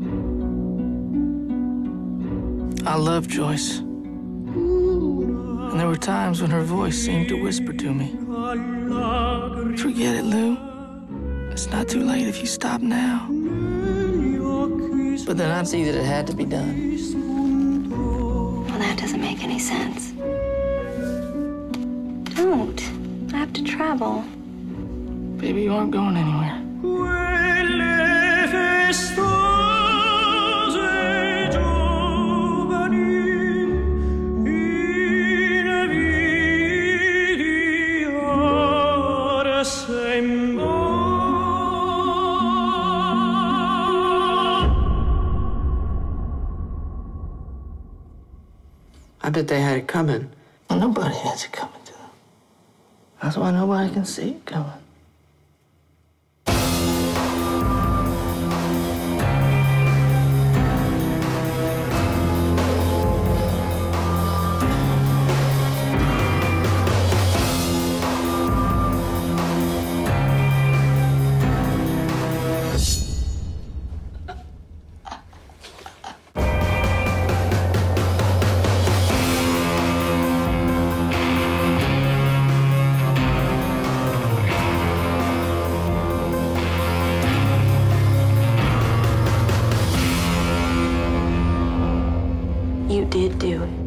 I loved Joyce. And there were times when her voice seemed to whisper to me, "Forget it, Lou. It's not too late if you stop now." But then I'd see that it had to be done. Well, that doesn't make any sense. Don't. I have to travel. Baby, you aren't going anywhere. I bet they had it coming. Well, nobody has it coming to them. That's why nobody can see it coming. You did do it.